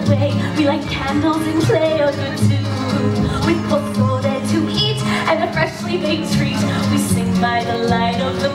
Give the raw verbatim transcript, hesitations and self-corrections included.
way. We light candles and play a good tune with pozole to eat and a freshly baked treat. We sing by the light of the